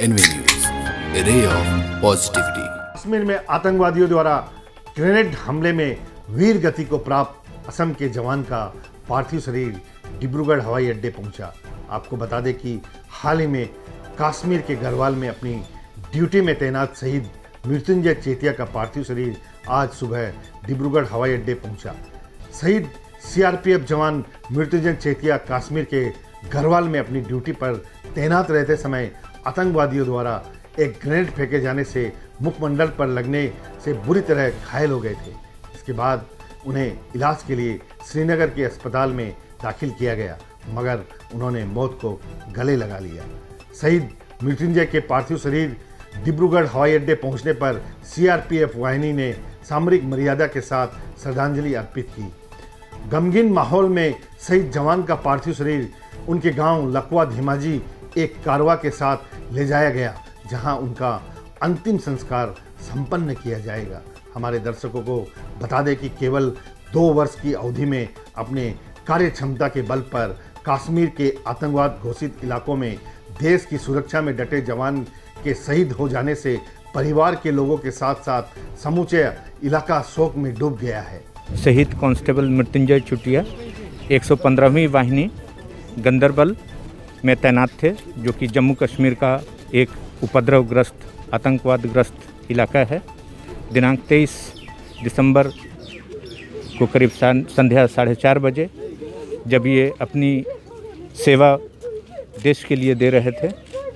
N V news, A ray of positivity. Kashmir में आतंकवादियों द्वारा ग्रेनेड हमले में वीर गति को प्राप्त असम के जवान का पार्थिव शरीर डिब्रूगढ़ हवाई अड्डे पहुंचा। आपको बता दें कि हाल ही में कश्मीर के गढ़वाल में अपनी ड्यूटी में तैनात शहीद मृत्युंजय चेतिया का पार्थिव शरीर आज सुबह डिब्रूगढ़ हवाई अड्डे पहुंचा। शहीद सीआरपीएफ जवान मृत्युंजय चेतिया कश्मीर के गढ़वाल में अपनी ड्यूटी पर तैनात रहते समय आतंकवादियों द्वारा एक ग्रेनेड फेंके जाने से मुखमंडल पर लगने से बुरी तरह घायल हो गए थे। इसके बाद उन्हें इलाज के लिए श्रीनगर के अस्पताल में दाखिल किया गया, मगर उन्होंने मौत को गले लगा लिया। शहीद मृत्युंजय के पार्थिव शरीर डिब्रूगढ़ हवाई अड्डे पहुंचने पर सीआरपीएफ वाहिनी ने सामरिक मर्यादा के साथ श्रद्धांजलि अर्पित की। गमगीन माहौल में शहीद जवान का पार्थिव शरीर उनके गांव लकवा धीमाजी एक कारवा के साथ ले जाया गया, जहां उनका अंतिम संस्कार संपन्न किया जाएगा। हमारे दर्शकों को बता दें कि केवल 2 वर्ष की अवधि में अपने कार्य क्षमता के बल पर कश्मीर के आतंकवाद घोषित इलाकों में देश की सुरक्षा में डटे जवान के शहीद हो जाने से परिवार के लोगों के साथ साथ समूचे इलाका शोक में डूब गया है। शहीद कांस्टेबल मृत्युंजय चेतिया 115वीं वाहिनी गंदरबल में तैनात थे, जो कि जम्मू कश्मीर का एक उपद्रवग्रस्त आतंकवादग्रस्त इलाका है। दिनांक 23 दिसंबर को करीब संध्या 4:30 बजे जब ये अपनी सेवा देश के लिए दे रहे थे,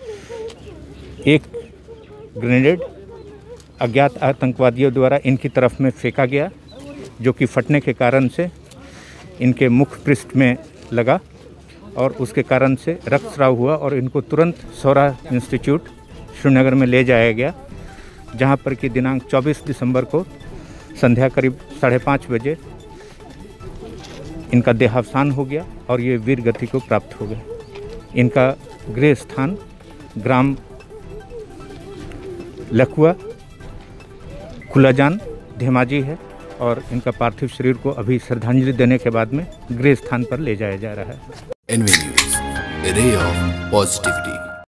एक ग्रेनेड अज्ञात आतंकवादियों द्वारा इनकी तरफ में फेंका गया, जो कि फटने के कारण से इनके मुख पृष्ठ में लगा और उसके कारण से रक्तस्राव हुआ और इनको तुरंत सौरा इंस्टीट्यूट श्रीनगर में ले जाया गया, जहां पर कि दिनांक 24 दिसंबर को संध्या करीब 5:30 बजे इनका देहावसान हो गया और ये वीर गति को प्राप्त हो गए। इनका गृह स्थान ग्राम लकवा खुलाजान धेमाजी है और इनका पार्थिव शरीर को अभी श्रद्धांजलि देने के बाद में गृह स्थान पर ले जाया जा रहा है। N V news, A ray of positivity.